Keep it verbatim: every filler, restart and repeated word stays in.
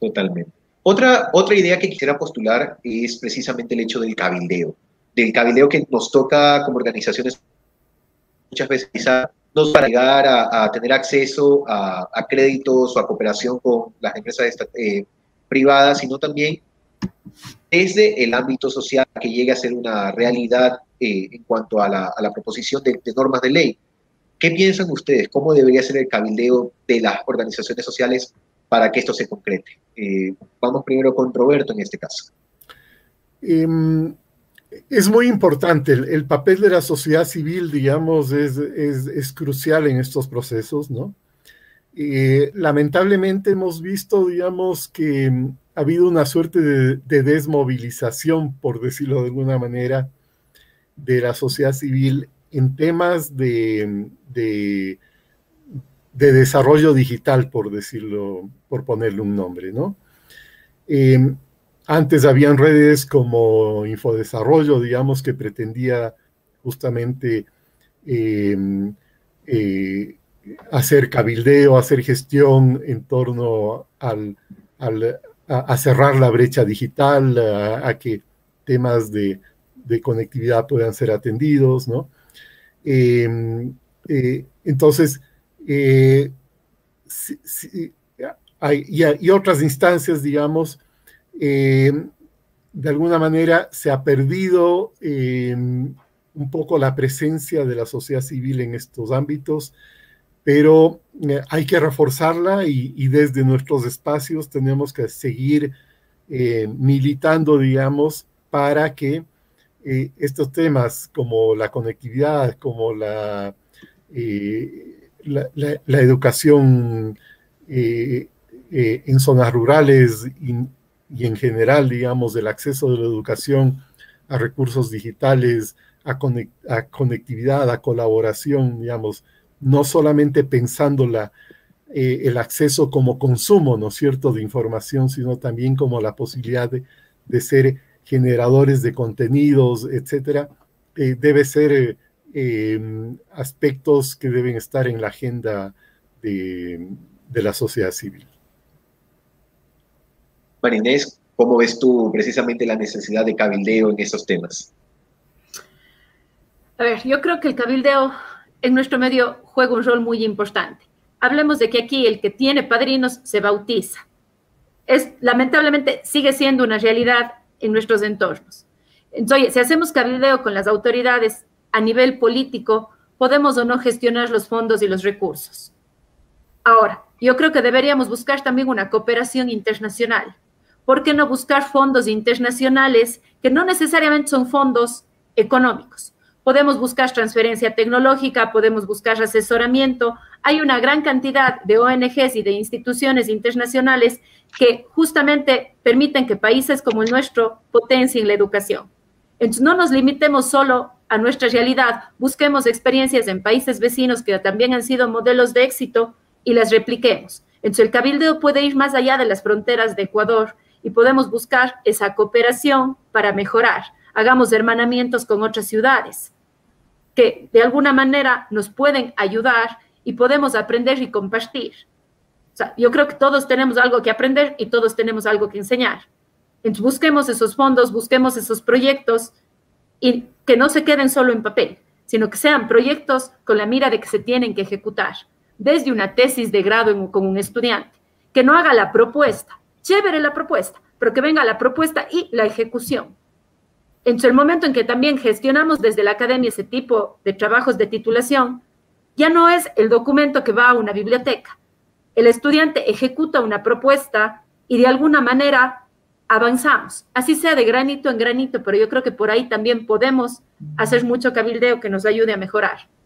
Totalmente. Otra, otra idea que quisiera postular es precisamente el hecho del cabildeo, del cabildeo que nos toca como organizaciones muchas veces quizá nos para llegar a, a tener acceso a, a créditos o a cooperación con las empresas eh, privadas, sino también desde el ámbito social que llegue a ser una realidad eh, en cuanto a la, a la proposición de, de normas de ley. ¿Qué piensan ustedes? ¿Cómo debería ser el cabildeo de las organizaciones sociales para que esto se concrete? Eh, vamos primero con Roberto en este caso. Um, es muy importante. El, el papel de la sociedad civil, digamos, es, es, es crucial en estos procesos, ¿no? Eh, lamentablemente hemos visto, digamos, que ha habido una suerte de, de desmovilización, por decirlo de alguna manera, de la sociedad civil en temas de, de, de desarrollo digital, por decirlo, por ponerle un nombre, ¿no? Eh, antes habían redes como Infodesarrollo, digamos, que pretendía justamente eh, eh, hacer cabildeo, hacer gestión en torno al, al, a, a cerrar la brecha digital, a, a que temas de, de conectividad puedan ser atendidos, ¿no? Eh, eh, entonces, eh, sí, sí, hay, y, y otras instancias, digamos, eh, de alguna manera se ha perdido eh, un poco la presencia de la sociedad civil en estos ámbitos, pero eh, hay que reforzarla y, y desde nuestros espacios tenemos que seguir eh, militando, digamos, para que eh, estos temas como la conectividad, como la, eh, la, la, la educación eh, eh, en zonas rurales y, y en general, digamos, del acceso de la educación a recursos digitales, a, conect, a conectividad, a colaboración, digamos, no solamente pensando la, eh, el acceso como consumo, ¿no es cierto?, de información, sino también como la posibilidad de, de ser generadores de contenidos, etcétera, eh, debe ser eh, eh, aspectos que deben estar en la agenda de, de la sociedad civil. María Inés, ¿cómo ves tú precisamente la necesidad de cabildeo en esos temas? A ver, yo creo que el cabildeo en nuestro medio juega un rol muy importante. Hablemos de que aquí el que tiene padrinos se bautiza. Es, lamentablemente sigue siendo una realidad en nuestros entornos. Entonces, si hacemos cabildeo con las autoridades a nivel político, podemos o no gestionar los fondos y los recursos. Ahora, yo creo que deberíamos buscar también una cooperación internacional. ¿Por qué no buscar fondos internacionales que no necesariamente son fondos económicos? Podemos buscar transferencia tecnológica, podemos buscar asesoramiento. Hay una gran cantidad de O N Ges y de instituciones internacionales que justamente permiten que países como el nuestro potencien la educación. Entonces, no nos limitemos solo a nuestra realidad, busquemos experiencias en países vecinos que también han sido modelos de éxito y las repliquemos. Entonces, el cabildeo puede ir más allá de las fronteras de Ecuador y podemos buscar esa cooperación para mejorar. Hagamos hermanamientos con otras ciudades que de alguna manera nos pueden ayudar y podemos aprender y compartir. O sea, yo creo que todos tenemos algo que aprender y todos tenemos algo que enseñar. Entonces, busquemos esos fondos, busquemos esos proyectos y que no se queden solo en papel, sino que sean proyectos con la mira de que se tienen que ejecutar, desde una tesis de grado en, con un estudiante, que no haga la propuesta, chévere la propuesta, pero que venga la propuesta y la ejecución. Entonces, el momento en que también gestionamos desde la academia ese tipo de trabajos de titulación, ya no es el documento que va a una biblioteca. El estudiante ejecuta una propuesta y de alguna manera avanzamos, así sea de granito en granito, pero yo creo que por ahí también podemos hacer mucho cabildeo que nos ayude a mejorar.